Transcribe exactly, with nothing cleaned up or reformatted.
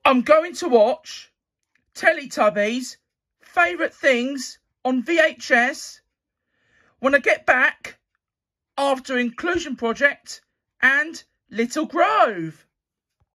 I'm going to watch Teletubbies Favourite Things on V H S when I get back after Inclusion Project and Little Grove.